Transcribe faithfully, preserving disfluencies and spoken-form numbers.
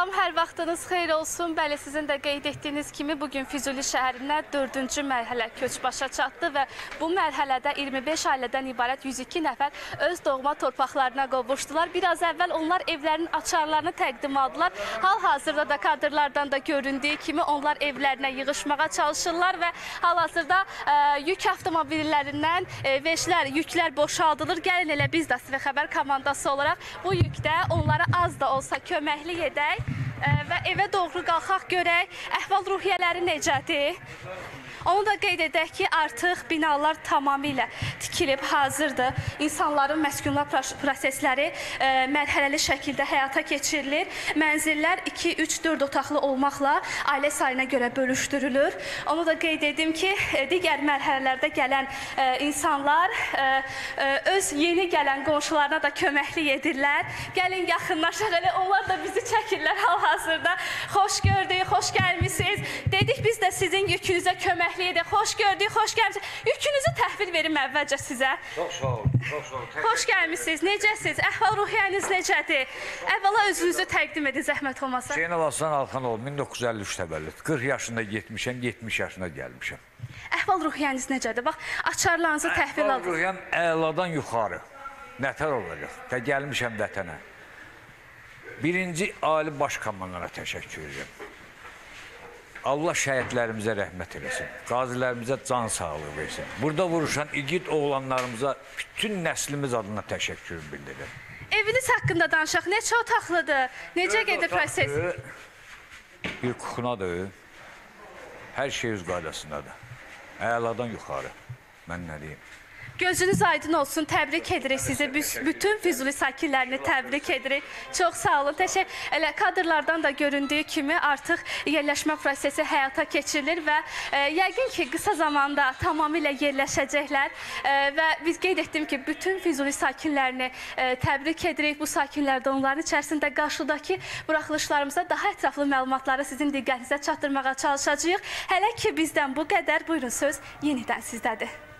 Salam, hər vaxtınız xeyir olsun. Bəli, sizin də qeyd etdiyiniz kimi bugün Füzuli şəhərinə dördüncü mərhələ köç başa çatdı və bu mərhələdə iyirmi beş ailədən ibarət yüz iki nəfər öz doğma torpaqlarına qovuşdular. Biraz əvvəl onlar evlərinin açarlarını təqdim aldılar. Hal-hazırda da kadrlardan da göründüyü kimi onlar evlərinə yığışmağa çalışırlar və hal-hazırda e, yük avtomobillərindən e, veşlər, yüklər boşaldılır. Gəlin elə biz də Sivə Xəbər komandası olaraq bu yükdə onlara az da olsa köməklik edək və evə doğru qalxaq görək, əhval-ruhiyyələri necədir? Onu da qeyd edək ki, artıq binalar tamamilə tikilib, hazırdır. İnsanların məskunlar prosesləri e, mərhələli şəkildə həyata keçirilir. Mənzillər iki, üç, dörd otaqlı olmaqla ailə sayına görə bölüşdürülür. Onu da qeyd edim ki, digər mərhələlərdə gələn e, insanlar e, e, öz yeni gələn qonşularına da köməklik edirlər. Gəlin yaxınlaşaq, elə onlar da bizi çəkirlər hal-hazırda. Xoş gördük, xoş gəlmişsiniz. Dedik biz də sizin yükünüzə köməklik edək. Xoş gördük, xoş gəlmişsiniz. Yükünüzü təhvil verim əvvəlcə sizə. Çox sağ olun, çox sağ olun. Xoş gəlmişsiniz. Necəsiniz? Əhval-ruhiyyəniz necədir? Əvvəla özünüzü təqdim edin, zəhmət olmasa. Hüseyn Aslan Alxanov, min doqquz yüz əlli üç təvəllüd. qırx yaşında getmişəm, yetmiş yaşına gəlmişəm. Əhval-ruhiyyəniz necədir? Bax, açarlarınızı təhvil aldınız. Əhval-ruhiyyəm əladan yuxarı. Nətər olacaq? Də gəlmişəm vətənə. Birinci Ali Baş Komandana təşəkkür edirəm. Allah şəhidlərimizə rəhmət eləsin. Qazilərimizə can sağlığı versin. Burada vuruşan igid oğlanlarımıza bütün nəslimiz adına təşəkkür bildirir. Eviniz haqqında danışaq. Neçə otaqlıdır? Necə gedir proses? Bir kuxunadır. Hər şey öz qaydasındadır. Əladan yuxarı. Mən nə deyim? Gözünüz aydın olsun, təbrik edirik sizi, bütün Füzuli sakinlərini təbrik edirik. Çox sağ olun, təşəkkür. Elə kadrlardan da göründüyü kimi artıq yerləşmə prosesi həyata keçirilir və e, yəqin ki, qısa zamanda tamamilə yerləşəcəklər e, və biz qeyd etdim ki, bütün Füzuli sakinlərini e, təbrik edirik. Bu sakinlər də onların içərisində qarşıdakı buraxılışlarımızda daha ətraflı məlumatları sizin diqqətinizə çatdırmağa çalışacağıq. Hələ ki, bizdən bu qədər. Buyurun, söz yenidən sizdədir.